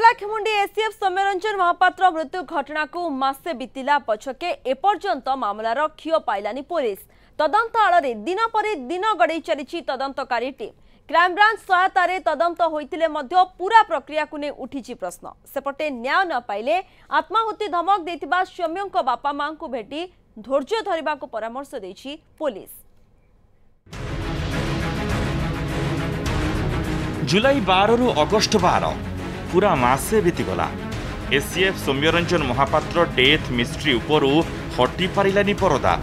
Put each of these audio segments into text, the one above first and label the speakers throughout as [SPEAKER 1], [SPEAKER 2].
[SPEAKER 1] Paralakhemundi ACF Soumyaranjan Mahapatra मृत्यु घटना को मासे बीतिला पछके एपर्यंत मामलार खियो पाइलानी पुलिस तदंत आड़े दिन पर दिन गड़े चली तदंतकारी टीम क्राइमब्रांच सहायतार तदंत होइतिले मध्य पूरा प्रक्रिया को नहीं उठी प्रश्न सेपटे न्याय न पाइले आत्माहुति धमक देथिबा सौम्यंक बापा मां को भेटी धैर्य धरिबा को परामर्श देछि पुलिस।
[SPEAKER 2] जुलाई 12 रु अगस्ट 12 पूरा मासे बीतीगला ACF Soumyaranjan Mahapatra death mystery उपरू हटी पारिलानी परदा।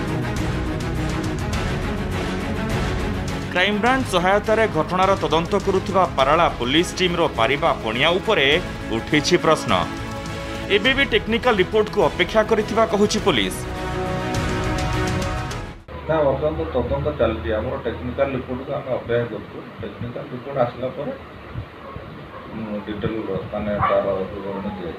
[SPEAKER 2] क्राइमब्रांच सहायतार घटनार तदंत करुवा पाराला पुलिस टीम रो पारिबा पणिया उपरे उठिछि प्रश्न। एबे भी टेक्निकल रिपोर्ट को अपेक्षा करिथिबा कहुछि पुलिस।
[SPEAKER 3] ना वर्तमान तो तदंत चलती है टेक्निकल रिपोर्ट को आम अपेक्षा करूँ। टेक्निकल रिपोर्ट आसला पर डिटेल माने तार विवरण दिए।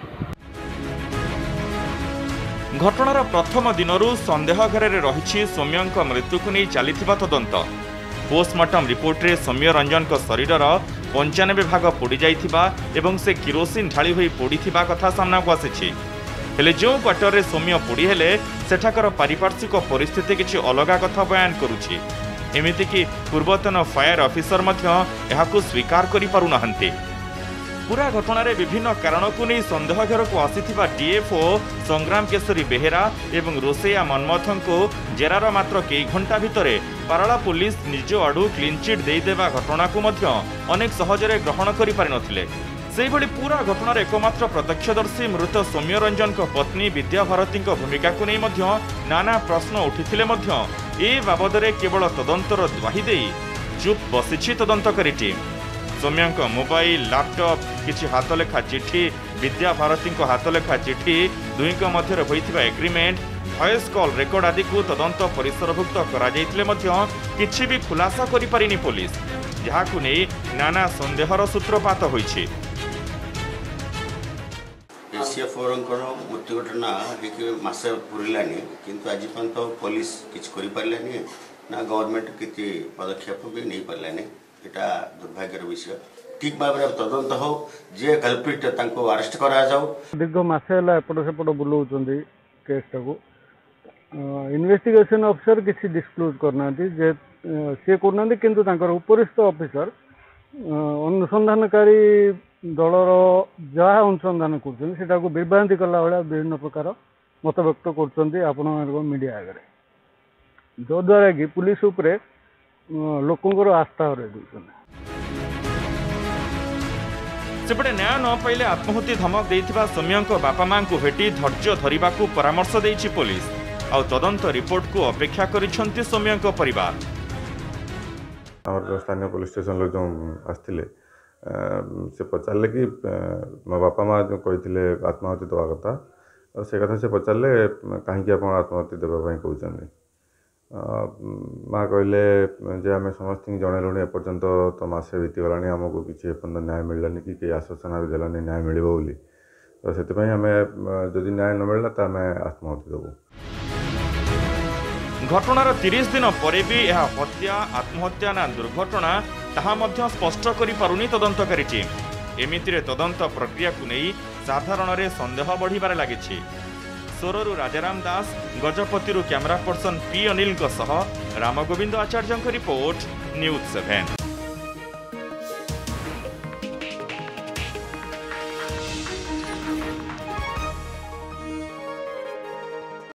[SPEAKER 2] घटनार प्रथम दिनरू संदेह घर रही सौम्यंक मृत्यु को नहीं चलीथिबा तदंत। पोस्टमार्टम रिपोर्ट रे सौम्यरंजन शरीरर 95 भाग पोड़ी जाइथिबा एवं से किरोसिन ढाली होई पोड़ीथिबा कथा सामना को आसीछि। हेले जो क्वार्टर रे सौम्य पोड़ी हेले सेठाकर पारिपार्श्विक परिस्थिति किछि अलगा कथा बयान करुछि। एमिति कि पूर्वतन फायर ऑफिसर मध्य एहाकु स्वीकार करि पारु नहंती। पूरा घटनार विभिन्न कारण को नहीं संदेह घर को आसीथिबा डीएफओ संग्राम केशरी बेहेरा एवं रोसैया मनमथन को जेरार मात्र कई घंटा भितरे पाराला पुलिस निज आड़ू क्लीन चिट देदेवा घटना को मध्य अनेक सहजरे ग्रहण करि पारि नथिले। सेहि भली पूरा घटनार एकमात्र प्रत्यक्षदर्शी मृत सौम्यरंजन पत्नी विद्या भारती भूमिका को नहीं मध्य नाना प्रश्न उठिथिले मध्य ए बाबदरे केवल तदंतर द्वाही देई चुप बसिछि तदंतकारी टीम। सौम्यंक मोबाइल लैपटॉप किछि हाथलेखा चिठी विद्या भारती हाथलेखा चिठी दुईक मध्य होइथिबा एग्रीमेंट वॉइस कॉल रेकर्ड आदि को तदंत परिसरभुक्त करा जाइतिले मध्य किछि भी खुलासा करि पारिनी पुलिस, जहाकु नै नाना संदेहर सूत्रपात होइछि।
[SPEAKER 4] एसीएफ मृत्यु घटना मासे पुरलानी किंतु आज पर्यंत पुलिस किछि करि पारलानी ना गवर्नमेंट किछि पदक्षेप भी नहीं पारलानी। एटा दुर्भाग्यर विषय। ठीक भाव तदंत हो जे कल्प्रिट तांको अरेस्ट करा जाऊ।
[SPEAKER 5] दीर्घ मासे एपट सेपट बुलाउछन्ती केसटा को इन्वेस्टिगेशन ऑफिसर किसी डिस्क्लोज करना जे सी करना किंतु तांकर उपरिस्थ ऑफिसर अनुसंधानकारी दलर जहाँ अनुसंधान कर विभ्रांति कला भाया विभिन्न प्रकार मत व्यक्त कर मीडिया आगे जो द्वारा कि पुलिस उपरे लोकंर आस्था हर
[SPEAKER 2] सेपटे न्याय न पाइले आत्महत्या धमक देथिबा सौम्यंक बापा मां को भेटी धैर्य धरिबा को परामर्श देछि पुलिस। आ तदंत रिपोर्ट को अपेक्षा करिसंती सौम्यंक परिवार।
[SPEAKER 6] और स्थानीय पुलिस स्टेशन लोग जो आसते से पचारे कि मो बापा माँ जो कहते आत्माहुति देवा कथा से कथा से पचारे कहीं आप आत्माहुति देवाई कहते माँ कहले आम समस्त जनलु एपर्यंत तो मसे बीतीगला आमको किसी एपर्यंत न्याय मिललानी कि कई आश्वासन भी देलानी न्याय मिल बोली तो से आम जदि न्याय न मिलला तो आम आत्माहुति देवु।
[SPEAKER 2] घटनार 30 दिन पर भी यह हत्या आत्महत्या ना दुर्घटना ताहा मध्य स्पष्ट करि पारुनी तदंतकारी टीम। एमितिरे तदंत प्रक्रिया को नहीं साधारण रे संदेह बढ़िबार लागिछि। सोररू राजाराम दास गजपतिरु कैमरा पर्सन पी अनिल सह रामगोविंद आचार्य रिपोर्ट न्यूज 7।